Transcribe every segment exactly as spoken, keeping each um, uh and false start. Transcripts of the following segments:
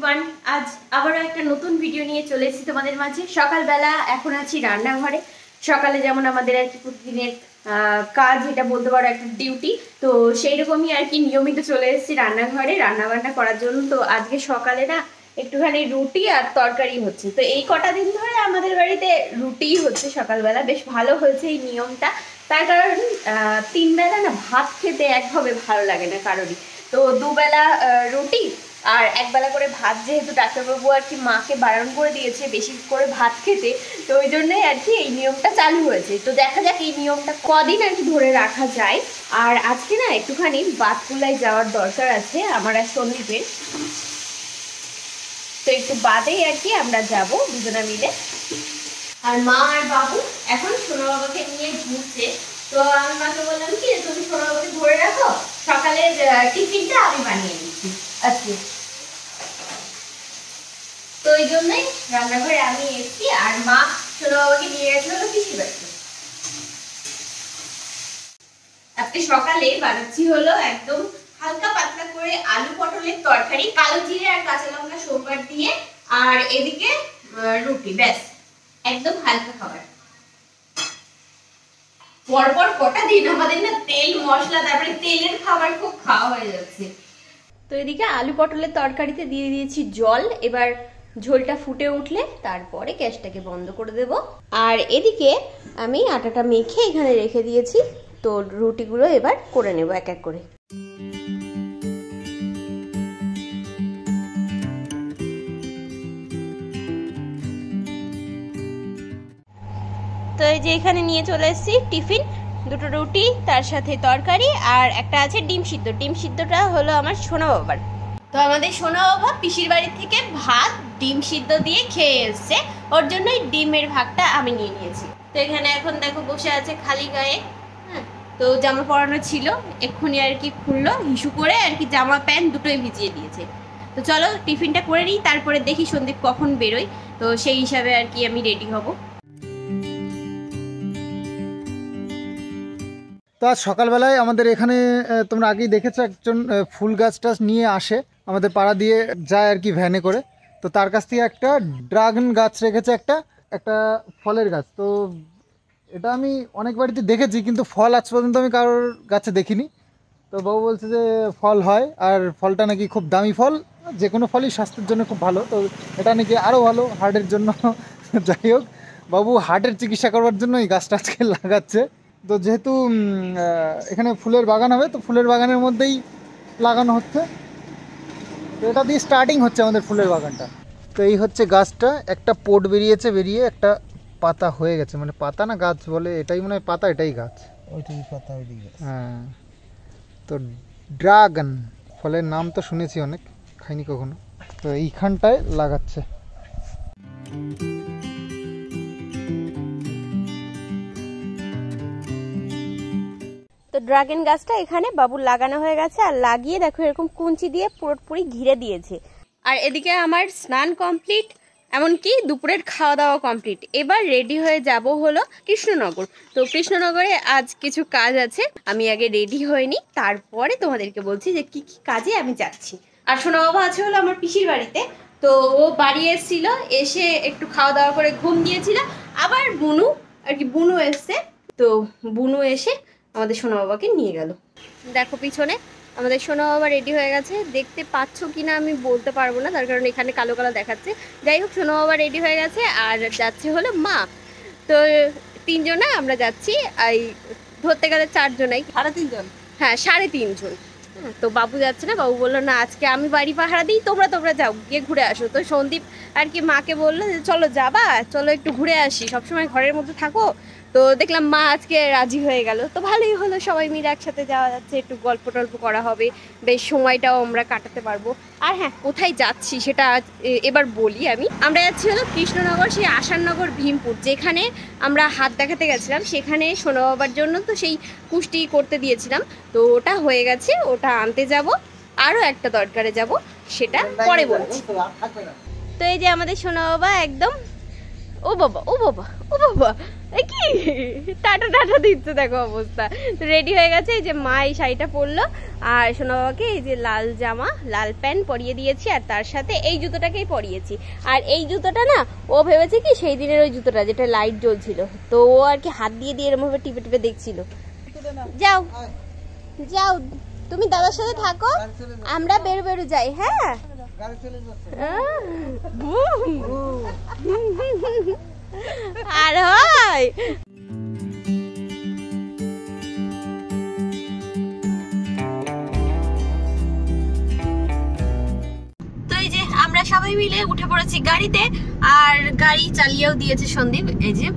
Everyone, আজ আবারও একটা নতুন ভিডিও নিয়ে চলে এসেছি তোমাদের মাঝে। সকালবেলা এখন আছি রান্নাঘরে। সকালে যেমন আমাদের আর কি প্রতিদিনের কাজ, এটা বলতে পারো একটা ডিউটি, তো সেই রকমই আর কি নিয়মিত চলে এসেছি রান্নাঘরে রান্না বান্না করার জন্য। তো আজকে সকালে না একটুখানি রুটি আর তরকারি হচ্ছে। তো এই কটা দিন ধরে আমাদের বাড়িতে রুটিই হচ্ছে সকালবেলা। বেশ ভালো হয়েছে এই নিয়মটা, তার কারণ তিন বেলা না ভাত খেতে একভাবে ভালো লাগে না কারোরই। তো দুবেলা রুটি আর একবেলা করে ভাত, যেহেতু ডাক্তারবাবু আর কি মাকে বারণ করে দিয়েছে বেশি করে ভাত খেতে, তো ওই জন্যই আর কি এই নিয়মটা চালু হয়েছে। তো দেখা যাক এই নিয়মটা কদিন আর কি ধরে রাখা যায়। আর আজকে না একটুখানি বাতকুলায় যাওয়ার দরকার আছে আমার আর সন্দীপের, তো একটু বাদেই আর কি আমরা যাব দুজনা মিলে। আর মা আর বাবু এখন সোনা বাবাকে নিয়ে ঘুরছে। তো আমি মাকে বললাম কি, তুমি সোনা বাবাকে ধরে রাখো, সকালের টিফিনটা আমি বানিয়ে দিচ্ছি আজকে। তো এই জন্যই রান্নাঘরে আমি এসেছি, আর মা সোনা বাবাকে নিয়ে গেছে হলো পিসির বাড়িতে। আজকে সকালে বানাচ্ছি হলো একদম হালকা পাতলা করে আলু পটলের তরকারি, কালো জিরে আর কাঁচা লঙ্কা সোমবার দিয়ে, আর এদিকে রুটি, ব্যাস একদম হালকা খাবার। পরপর কটা দিন আমাদের না তেল মশলা তারপরে তেলের খাবার খুব খাওয়া হয়ে যাচ্ছে। তো এদিকে আলু পটলের তরকারিতে দিয়ে দিয়েছি জল, এবার ঝোলটা ফুটে উঠলে তারপরে গ্যাসটাকে বন্ধ করে দেব। আর এদিকে আমি আটাটা মেখে এখানে রেখে দিয়েছি, তো রুটিগুলো এবার করে নেব এক এক করে। তো এই যে এখানে নিয়ে চলে এসেছি টিফিন, দুটো রুটি তার সাথে তরকারি আর একটা আছে ডিম সিদ্ধ। ডিম সিদ্ধটা হলো আমার সোনা বাবার। তো আমাদের সোনা বাবা পিসির বাড়ি থেকে ভাত ডিম সিদ্ধ দিয়ে খেয়ে এসছে, ওর জন্যই ডিমের ভাগটা আমি নিয়ে নিয়েছি। তো এখানে এখন দেখো বসে আছে খালি গায়ে। হ্যাঁ, তো জামা পরানো ছিল, এক্ষুনি আর কি খুললো হিসু করে আর কি, জামা প্যান্ট দুটোই ভিজিয়ে দিয়েছে। তো চলো টিফিনটা করে নিই, তারপরে দেখি সন্দীপ কখন বেরোয়, তো সেই হিসাবে আর কি আমি রেডি হব। তো আজ সকালবেলায় আমাদের এখানে তোমরা আগেই দেখেছো, একজন ফুল গাছ টাছ নিয়ে আসে আমাদের পাড়া দিয়ে যায় আর কি ভ্যানে করে। তো তার কাছ থেকে একটা ড্রাগন গাছ রেখেছে, একটা একটা ফলের গাছ। তো এটা আমি অনেক বাড়িতে দেখেছি, কিন্তু ফল আজ পর্যন্ত আমি কারোর গাছে দেখিনি। তো বাবু বলছে যে ফল হয়, আর ফলটা নাকি খুব দামি ফল, যে কোনো ফলই স্বাস্থ্যের জন্য খুব ভালো। তো এটা নাকি আরও ভালো হার্টের জন্য। যাই হোক, বাবু হার্টের চিকিৎসা করবার জন্য এই গাছটা আজকে লাগাচ্ছে। তো যেহেতু এখানে ফুলের বাগান হবে, তো ফুলের বাগানের মধ্যেই লাগানো হচ্ছে। তো এটা দিয়ে স্টার্টিং হচ্ছে আমাদের ফুলের বাগানটা। তো এই হচ্ছে গাছটা, একটা পোট বেরিয়েছে, বেরিয়ে একটা পাতা হয়ে গেছে, মানে পাতা না গাছ বলে, এটাই মনে হয় পাতা, এটাই গাছ, ওইটাই পাতা, ওইটাই গাছ। হ্যাঁ, তো ড্রাগন ফলের নাম তো শুনেছি অনেক, খাইনি কখনো। তো এইখানটায় লাগাচ্ছে। তো ড্রাগন গাছটা এখানে বাবুর লাগানো হয়ে গেছে, আর লাগিয়ে দেখো এরকম কুঞ্চি দিয়ে পুরোপুরি ঘিরে দিয়েছে। আর এদিকে আমার স্নান কমপ্লিট, এমনকি দুপুরের খাওয়া দাওয়া কমপ্লিট। এবার রেডি হয়ে যাব হলো কৃষ্ণনগর। তো কৃষ্ণনগরে আজ কিছু কাজ আছে, আমি আগে রেডি হইনি, তারপরে তোমাদেরকে বলছি যে কি কি কাজে আমি যাচ্ছি। আর সোনা বাবা আছে হলো আমার পিসির বাড়িতে, তো ও বাড়ি এসেছিল, এসে একটু খাওয়া দাওয়া করে ঘুম দিয়েছিল। আবার বুনু আর কি বুনু এসছে, তো বুনু এসে আমাদের সোনা বাবাকে নিয়ে গেল। দেখো পিছনে আমাদের সোনা বাবা রেডি হয়ে গেছে, দেখতে পাচ্ছ কিনা আমি বলতে পারবো না, তার কারণ এখানে কালো কালো দেখাচ্ছে। যাই হোক, সোনা বাবা রেডি হয়ে গেছে, আর যাচ্ছে হলো মা। তো তিনজনা আমরা যাচ্ছি, এই ধরতে গেলে চারজনাই, সাড়ে তিনজন, হ্যাঁ সাড়ে তিনজন। তো বাবু যাচ্ছে না, বাবু বললো না আজকে আমি বাড়ি পাহারা দিই, তোমরা তোমরা যাও গিয়ে ঘুরে আসো। তো সন্দীপ আর কি মাকে বললো যে চলো যাবা, চলো একটু ঘুরে আসি, সবসময় ঘরের মধ্যে থাকো। তো দেখলাম মা আজকে রাজি হয়ে গেল, তো ভালোই হলো, সবাই মিলে একসাথে যাওয়া যাচ্ছে, একটু গল্প টল্প করা হবে, বেশ সময়টাও আমরা কাটাতে পারবো। আর হ্যাঁ, কোথায় যাচ্ছি সেটা এবার বলি আমি। আমরা যাচ্ছি হলো কৃষ্ণনগর, সেই আসাননগর ভীমপুর, যেখানে আমরা হাত দেখাতে গেছিলাম, সেখানে সোনা বাবার জন্য তো সেই কুষ্টি করতে দিয়েছিলাম, তো ওটা হয়ে গেছে, ওটা আনতে যাব। আরও একটা দরকারে যাব, সেটা পরে বলছি। তো এই যে আমাদের সোনা বাবা একদম ও বাবা ও বাবা ও বাবা এ কি টাটা টাটা দিচ্ছে, দেখো অবস্থা। তো রেডি হয়ে গেছে, এই যে মা এই শাড়িটা পরলো আর সোনা বাবাকে এই যে লাল জামা লাল প্যান্ট পরিয়ে দিয়েছি আর তার সাথে এই জুতোটাকেই পরিয়েছি। আর এই জুতোটা না ও ভেবেছে কি সেই দিনের ওই জুতোটা যেটা লাইট জ্বলছিল, তো ও আর কি হাত দিয়ে দিয়ে এরকম ভাবে টিপে টিপে দেখছিল। যাও যাও তুমি দাদার সাথে থাকো, আমরা বেরো বেরো যাই। হ্যাঁ আর হয় আমরা সবাই মিলে উঠে পড়েছি গাড়িতে, আর গাড়ি চালিয়েও দিয়েছে সন্দীপ। এই যে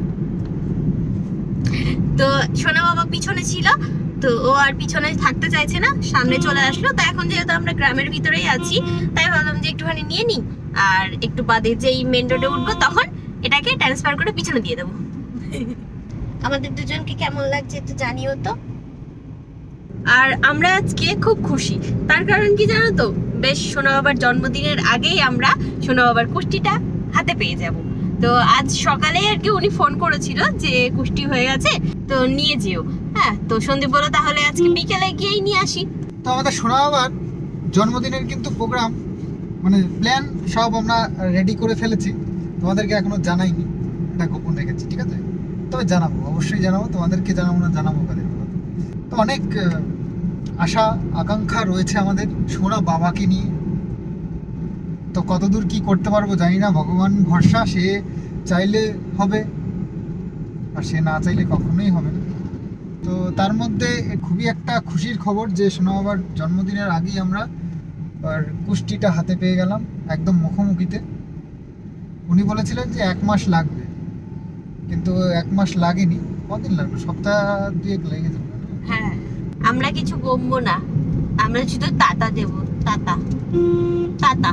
তো সোনা বাবা পিছনে ছিল, তো ও আর পিছনে থাকতে চাইছে না, সামনে চলে আসলো। তো এখন যেহেতু আমরা গ্রামের ভিতরেই আছি, তাই ভাবলাম যে একটুখানি নিয়ে নিই, আর একটু বাদে যেই মেন রোডে উঠবো তখন এটাকে ট্রান্সফার করে পিছনে দিয়ে দেবো। আমাদের দুজনকে কেমন লাগছে একটু জানিও তো। আর আমরা আজকে খুব খুশি, তার কারণ কি জানো তো, বেশ সোনা বাবার জন্মদিনের আগেই আমরা সোনা বাবার কুষ্টিটা হাতে পেয়ে যাব। তো আজ সকালে আর কি উনি ফোন করেছিল যে কুষ্টি হয়ে গেছে, তো নিয়ে যেও। হ্যাঁ, তো সন্দীপ বলো তাহলে আজকে বিকেলে গিয়েই নিয়ে আসি। তো আমাদের সোনা বাবার জন্মদিনের কিন্তু প্রোগ্রাম মানে প্ল্যান সব আমরা রেডি করে ফেলেছি, তোমাদেরকে এখনো জানাইনি, এটা গোপন রেখেছি, ঠিক আছে? তবে জানাবো, অবশ্যই জানাবো, তোমাদেরকে জানাবো না জানাবো কাদের। তো অনেক আশা আকাঙ্ক্ষা রয়েছে আমাদের সোনা বাবাকে নিয়ে, তো কতদূর কি করতে পারবো জানি না, ভগবান ভরসা, সে চাইলে হবে আর সে না চাইলে কখনোই হবে না। তো তার মধ্যে খুবই একটা খুশির খবর যে সোনা বাবার জন্মদিনের আগেই আমরা আর কুষ্টিটা হাতে পেয়ে গেলাম একদম মুখোমুখিতে। উনি বলেছিলেন যে এক মাস লাগবে, কিন্তু এক মাস লাগেনি। কদিন লাগবে? সপ্তাহ দুয়েক লেগে যাবে। হ্যাঁ, আমরা কিছু বলবো না, আমরা শুধু টাটা দেব, টাটা টাটা।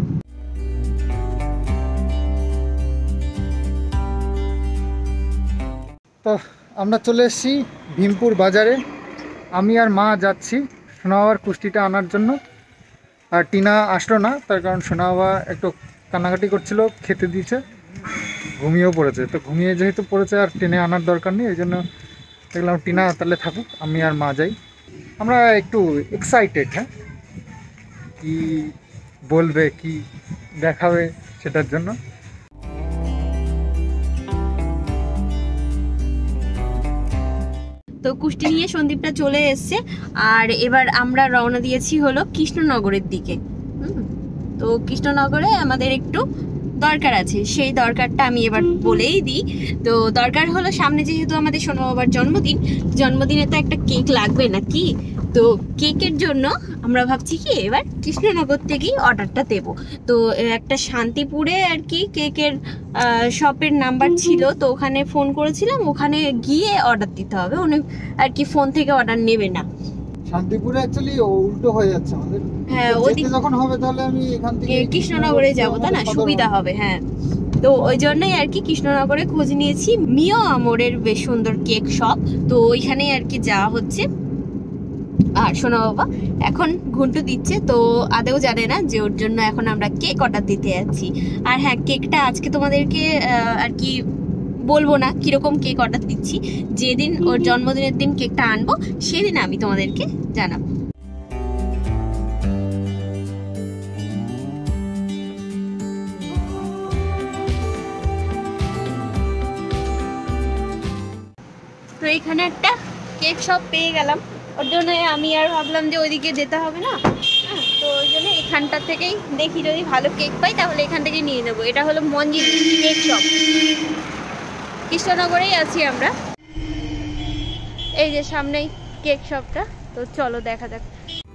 তো আমরা চলে এসেছি ভীমপুর বাজারে, আমি আর মা যাচ্ছি সোনা বাবার কুষ্টিটা আনার জন্য। আর টিনা আসলো না, তার কারণ সোনা বাবা একটু কান্নাকাটি করছিল, খেতে দিয়েছে, ঘুমিয়েও পড়েছে। তো ঘুমিয়ে যেহেতু পড়েছে আর টেনে আনার দরকার নেই, ওই জন্য দেখলাম টিনা তাহলে থাকুক, আমি আর মা যাই। আমরা একটু এক্সাইটেড, হ্যাঁ, কি বলবে কি দেখাবে সেটার জন্য। তো কুষ্টি নিয়ে সন্দীপটা চলে এসছে, আর এবার আমরা রওনা দিয়েছি হলো কৃষ্ণনগরের দিকে। তো কৃষ্ণনগরে আমাদের একটু দরকার আছে, সেই দরকারটা আমি এবার বলেই দিই। তো দরকার হলো সামনে যেহেতু আমাদের সোনা বাবার জন্মদিন, জন্মদিনে তো একটা কেক লাগবে নাকি। তো কেকের জন্য আমরা ভাবছি কি এবার কৃষ্ণনগর থেকেই অর্ডারটা দেবো। তো একটা শান্তিপুরে আর কি কেকের শপের নাম্বার ছিল, তো ওখানে ফোন করেছিলাম, ওখানে গিয়ে অর্ডার দিতে হবে, উনি আর কি ফোন থেকে অর্ডার নেবে না। শান্তিপুরে অ্যাকচুয়ালি উল্টো হয়ে যাচ্ছে আমাদের। হ্যাঁ, ওদিকে যখন হবে তাহলে আমি এখান থেকে কৃষ্ণনগরে যাব, তাই না, সুবিধা হবে। হ্যাঁ, তো ওই জন্যই আর কি কৃষ্ণনগরে খোঁজ নিয়েছি, মিও আমরের বেশ সুন্দর কেক শপ, তো ওইখানেই আর কি যাওয়া হচ্ছে। আর সোনা বাবা এখন ঘুন্টু দিচ্ছে, তো আদেও জানে না যে ওর জন্য এখন আমরা কেক অর্ডার দিতে যাচ্ছি। আর হ্যাঁ, কেকটা আজকে তোমাদেরকে আর কি বলবো না কিরকম কেক অর্ডার দিচ্ছি, যেদিন ওর জন্মদিনের দিন কেকটা আনবো সেদিন আমি তোমাদেরকে জানাবো। তো এখানে একটা কেক শপ পেয়ে গেলাম, ওর জন্য আমি আর ভাবলাম যে ওইদিকে যেতে হবে না, তো ওই জন্য এখানটা থেকেই দেখি যদি ভালো কেক পাই তাহলে এখান থেকে নিয়ে নেবো। এটা হলো মঞ্জিত কেক শপ, কৃষ্ণনগরেই আছি আমরা। এই যে সামনেই কেক শপটা, তো চলো দেখা যাক।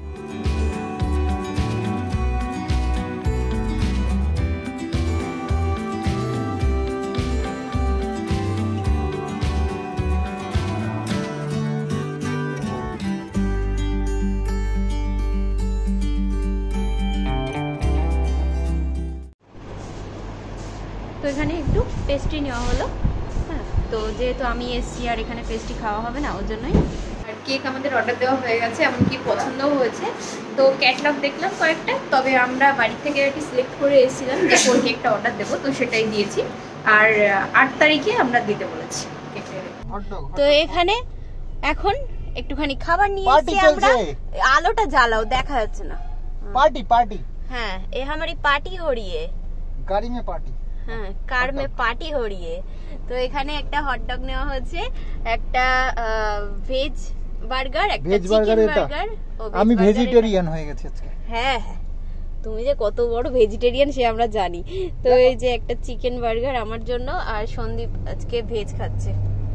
তো এখানে একটু পেস্ট্রি নেওয়া হলো। হ্যাঁ, তো যেহেতু আমি এসছি আর এখানে পেস্ট্রি খাওয়া হবে না, ওর জন্যই। আর কেক আমাদের অর্ডার দেওয়া হয়ে গেছে, এমনকি পছন্দও হয়েছে। তো ক্যাটলগ দেখলাম কয়েকটা, তবে আমরা বাড়ি থেকে আর কি সিলেক্ট করে এসেছিলাম যে কোন কেকটা অর্ডার দেবো, তো সেটাই দিয়েছি। আর আট তারিখে আমরা দিতে বলেছি। তো এখানে এখন একটুখানি খাবার নিয়ে এসেছি আমরা। আলোটা জ্বালাও, দেখা যাচ্ছে না। पार्टी पार्टी हाँ, ये हमारी पार्टी हो रही है। गाड़ी में पार्टी, হ্যাঁ কার মে পার্টি हो रही है। তো এখানে একটা হট ডগ নেওয়া হচ্ছে, একটা ভেজ বার্গার, একটা চিকেন বার্গার। আমি ভেজিটেরিয়ান হয়ে গেছি আজকে। হ্যাঁ হ্যাঁ, তুমি যে কত বড় ভেজিটেরিয়ান সে আমরা জানি। তো এই যে একটা চিকেন বার্গার আমার জন্য, আর সন্দীপ আজকে ভেজ খাচ্ছে।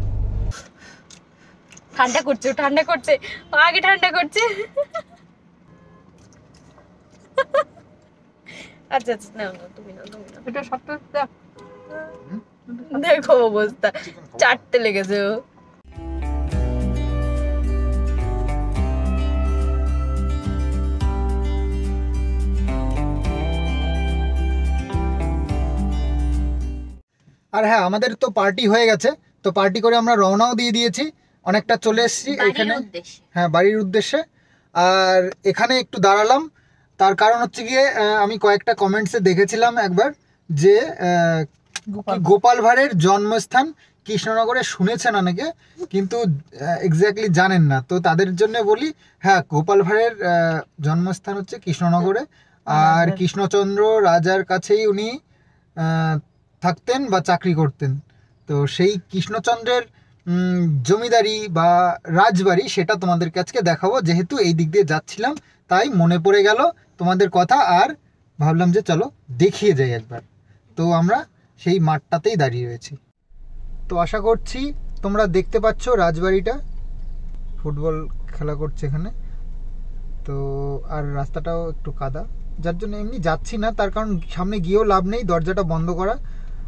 ঠান্ডা করছে, ঠান্ডা করছে, আগে ঠান্ডা করছে। আচ্ছা আচ্ছা, না না তুমি না তুমি না, এটা সত্যি দেখো অবস্থা, চাটতে লেগেছে ও। আর হ্যাঁ, আমাদের তো পার্টি হয়ে গেছে, তো পার্টি করে আমরা রওনাও দিয়ে দিয়েছি, অনেকটা চলে এসেছি এখানে, হ্যাঁ বাড়ির উদ্দেশ্যে। আর এখানে একটু দাঁড়ালাম, তার কারণ হচ্ছে গিয়ে আমি কয়েকটা কমেন্টসে দেখেছিলাম একবার যে গোপাল ভাঁড়ের জন্মস্থান কৃষ্ণনগরে শুনেছেন অনেকে, কিন্তু এক্স্যাক্টলি জানেন না। তো তাদের জন্য বলি, হ্যাঁ গোপাল ভাঁড়ের জন্মস্থান হচ্ছে কৃষ্ণনগরে। আর কৃষ্ণচন্দ্র রাজার কাছেই উনি থাকতেন বা চাকরি করতেন। তো সেই কৃষ্ণচন্দ্রের জমিদারি বা রাজবাড়ি সেটা তোমাদের কাছে দেখাবো, যেহেতু এই দিক দিয়ে যাচ্ছিলাম তাই মনে পড়ে গেল তোমাদের কথা, আর ভাবলাম যে চলো দেখিয়ে যাই একবার। তো আমরা সেই মাঠটাতেই দাঁড়িয়ে রয়েছি। তো আশা করছি তোমরা দেখতে পাচ্ছ রাজবাড়িটা, ফুটবল খেলা করছে এখানে। তো আর রাস্তাটাও একটু কাদা, যার জন্য এমনি যাচ্ছি না, তার কারণ সামনে গিয়েও লাভ নেই, দরজাটা বন্ধ করা।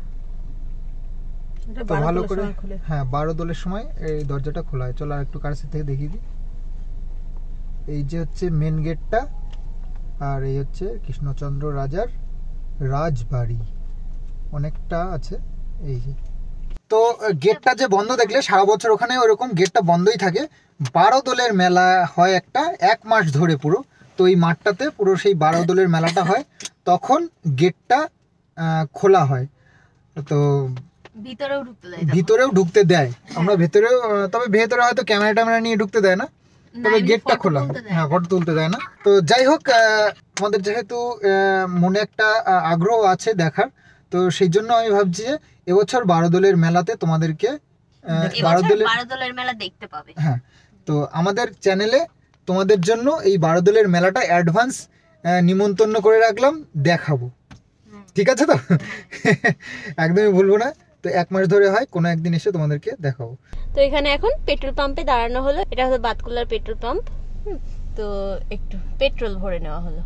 তো ভালো করে, হ্যাঁ বারো দোলের সময় এই দরজাটা খোলা হয়। চলো আর একটু কাছে থেকে দেখিয়ে দিই। এই যে হচ্ছে মেন গেটটা, আর এই হচ্ছে কৃষ্ণচন্দ্র রাজার রাজবাড়ি, অনেকটা আছে এই যে। তো গেটটা যে বন্ধ দেখলে, সারা বছর ওখানে ওরকম গেটটা বন্ধই থাকে। বারো দোলের মেলা হয় একটা, এক মাস ধরে পুরো। তো এই মাঠটাতে পুরো সেই বারো দোলের মেলাটা হয়, তখন গেটটা খোলা হয়। তো ভিতরেও ঢুকতে দেয়, ভিতরেও ঢুকতে দেয়, আমরা ভেতরেও, তবে ভেতরে হয়তো ক্যামেরা ট্যামেরা নিয়ে ঢুকতে দেয় না, তবে গেটটা খোলা, হ্যাঁ ফটো তুলতে দেয় না। তো যাই হোক, আমাদের যেহেতু মনে একটা আগ্রহ আছে দেখার, তো সেই জন্য আমি ভাবছি যে এবছর বারো দোলের মেলাতে তোমাদেরকে বারো দোলের মেলা দেখতে পাবে। হ্যাঁ, তো আমাদের চ্যানেলে তোমাদের জন্য এই বারো দোলের মেলাটা অ্যাডভান্স নিমন্ত্রণ করে রাখলাম, দেখাবো। ঠিক আছে তো? একদমই ভুলবো না। তো এক মাস ধরে হয়, কোনো একদিন এসে তোমাদেরকে দেখাবো। তো এখানে এখন পেট্রোল পাম্পে দাঁড়ানো হলো, এটা হলো বাতকুল্লার পেট্রোল পাম্প। তো একটু পেট্রোল ভরে নেওয়া হলো।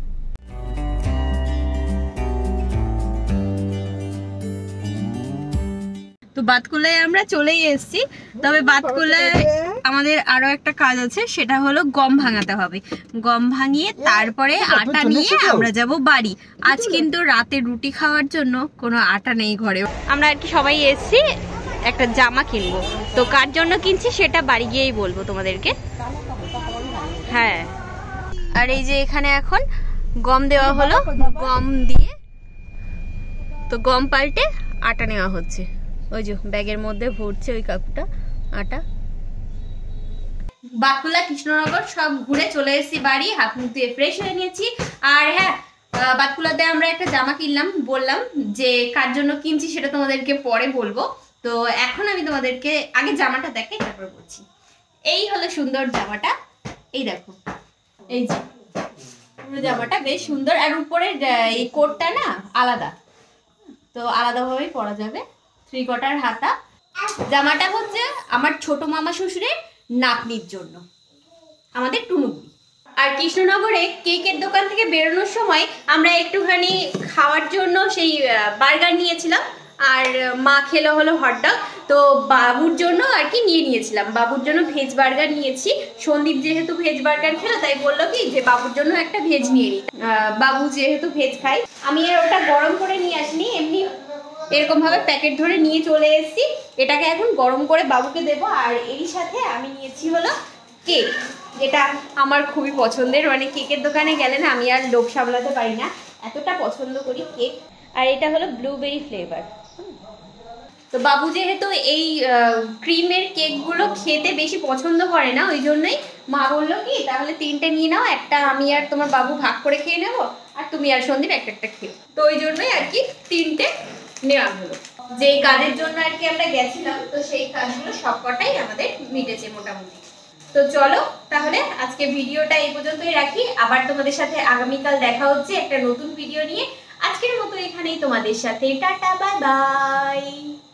তো বাতকুল্লায় আমরা চলেই এসেছি, তবে বাতকুল্লায় আমাদের আরো একটা কাজ আছে, সেটা হলো গম ভাঙাতে হবে। গম ভাঙিয়ে তারপরে আটা নিয়ে আমরা যাব বাড়ি। আজ কিন্তু রাতে রুটি খাওয়ার জন্য কোনো আটা নেই ঘরে। আমরা আর কি সবাই এসেছি একটা জামা কিনবো, তো কার জন্য কিনছি সেটা বাড়ি গিয়েই বলবো তোমাদেরকে। হ্যাঁ, আর এই যে এখানে এখন গম দেওয়া হলো, গম দিয়ে তো গম পাল্টে আটা নেওয়া হচ্ছে। ওই যে ব্যাগের মধ্যে ভরছে ওই কাকুটা আটা। বাতকুল্লা কৃষ্ণনগর সব ঘুরে চলে এসেছি বাড়ি, হাত মুখ দিয়ে ফ্রেশ হয়ে নিয়েছি। আর হ্যাঁ, বাতকুল্লাতে আমরা একটা জামা কিনলাম, বললাম যে কার জন্য কিনছি সেটা তোমাদেরকে পরে বলবো। তো এখন আমি তোমাদেরকে আগে জামাটা দেখাই, তারপর বলছি। এই হলো সুন্দর জামাটা, এই দেখো, এই যে পুরো জামাটা বেশ সুন্দর। আর উপরে এই কোটটা না আলাদা, তো আলাদাভাবেই পরা যাবে। থ্রি কোয়ার্টার হাতা। জামাটা হচ্ছে আমার ছোট মামা শ্বশুরের নাতনির জন্য, আমাদের টুনুপুরি। আর কৃষ্ণনগরে কেকের দোকান থেকে বেরোনোর সময় আমরা একটুখানি খাওয়ার জন্য সেই বার্গার নিয়েছিলাম, আর মা খেলো হলো হটডগ। তো বাবুর জন্য আর কি নিয়ে নিয়েছিলাম, বাবুর জন্য ভেজ বার্গার নিয়েছি। সন্দীপ যেহেতু ভেজ বার্গার খেলো, তাই বললো কি যে বাবুর জন্য একটা ভেজ নিয়ে নিই, বাবু যেহেতু ভেজ খাই। আমি আর ওটা গরম করে নিয়ে আসিনি, এমনি এরকম ভাবে প্যাকেট ধরে নিয়ে চলে এসেছি। এটাকে এখন গরম করে বাবুকে দেব। আর এরই সাথে আমি নিয়েছি হলো কেক, যেটা আমার খুবই পছন্দের, মানে কেকের দোকানে গেলে না আমি আর লোভ সামলাতে পারি না, এতটা পছন্দ করি কেক। আর এটা হলো ব্লুবেরি ফ্লেভার। তো বাবু যেহেতু এই ক্রিমের কেকগুলো খেতে বেশি পছন্দ করে না, ওই জন্যই মা বললো কি তাহলে তিনটে নিয়ে নাও, একটা আমি আর তোমার বাবু ভাগ করে খেয়ে নেবো, আর তুমি আর সন্দীপ একটা একটা খেও। তো ওই জন্যই আর কি তিনটে নেওয়া হলো। যে কাজের জন্য আর কি আমরা গেছিলাম, তো সেই কাজগুলো সবকটাই আমাদের মিটেছে মোটামুটি। তো চলো তাহলে আজকে ভিডিওটা এই পর্যন্তই রাখি, আবার তোমাদের সাথে আগামীকাল দেখা হচ্ছে একটা নতুন ভিডিও নিয়ে। আজকের মতো এখানেই তোমাদের সাথে টাটা, বাই বাই।